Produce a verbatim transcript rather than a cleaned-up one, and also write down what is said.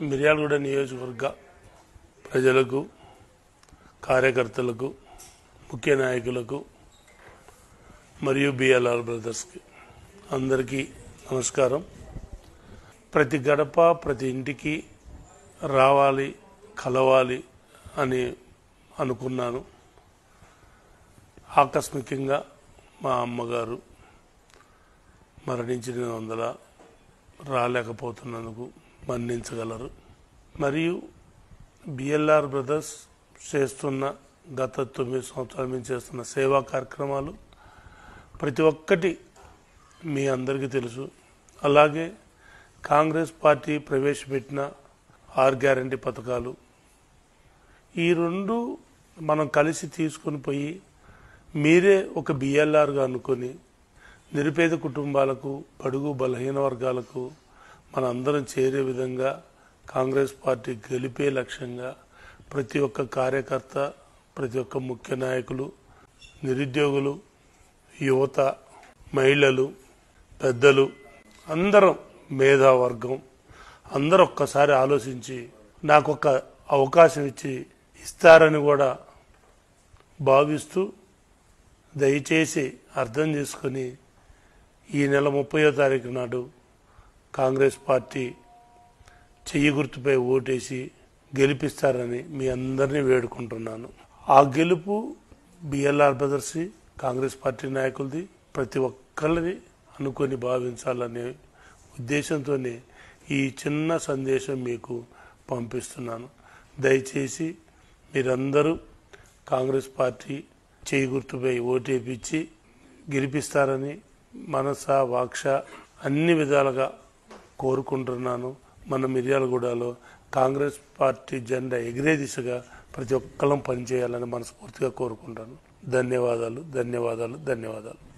మిర్యాలగూడ నియోజకవర్గ ప్రజలకు, కార్యకర్తలకు, ముఖ్య నాయకులకు మరియు బిఎల్ఆర్ బ్రదర్స్కి అందరికీ నమస్కారం. ప్రతి గడప ప్రతి ఇంటికి రావాలి, కలవాలి అని అనుకున్నాను. ఆకస్మికంగా మా అమ్మగారు మరణించిన వందల రాలేకపోతున్నందుకు మన్నించగలరు. మరియు బిఎల్ఆర్ బ్రదర్స్ చేస్తున్న గత తొమ్మిది సంవత్సరాల నుంచి చేస్తున్న సేవా కార్యక్రమాలు ప్రతి ఒక్కటి మీ అందరికీ తెలుసు. అలాగే కాంగ్రెస్ పార్టీ ప్రవేశపెట్టిన ఆరు గ్యారంటీ పథకాలు, ఈ రెండు మనం కలిసి తీసుకొని పోయి మీరే ఒక బిఎల్ఆర్గా అనుకొని నిరుపేద కుటుంబాలకు, బడుగు బలహీన వర్గాలకు మన అందరం చేరే విధంగా కాంగ్రెస్ పార్టీ గెలిపే లక్ష్యంగా ప్రతి ఒక్క కార్యకర్త, ప్రతి ఒక్క ముఖ్య నాయకులు, నిరుద్యోగులు, యువత, మహిళలు, పెద్దలు అందరం మేధావర్గం అందరూ ఒక్కసారి ఆలోచించి నాకు ఒక అవకాశం ఇచ్చి ఇస్తారని కూడా భావిస్తూ దయచేసి అర్థం చేసుకొని ఈ నెల ముప్పయో తారీఖు నాడు కాంగ్రెస్ పార్టీ చెయ్యి గుర్తుపై ఓటేసి గెలిపిస్తారని మీ అందరినీ వేడుకుంటున్నాను. ఆ గెలుపు బిఎల్ఆర్ బ్రదర్స్, కాంగ్రెస్ పార్టీ నాయకులది, ప్రతి ఒక్కరిని అనుకొని భావించాలనే ఉద్దేశంతోనే ఈ చిన్న సందేశం మీకు పంపిస్తున్నాను. దయచేసి మీరందరూ కాంగ్రెస్ పార్టీ చెయ్యి గుర్తుపై ఓటేపించి గెలిపిస్తారని మనస వాక్ష అన్ని విధాలుగా కోరుకుంటున్నాను. మన మిర్యాలగూడలో కాంగ్రెస్ పార్టీ జెండా ఎగిరే దిశగా ప్రతి ఒక్కళ్ళం పనిచేయాలని మనస్ఫూర్తిగా కోరుకుంటాను. ధన్యవాదాలు ధన్యవాదాలు ధన్యవాదాలు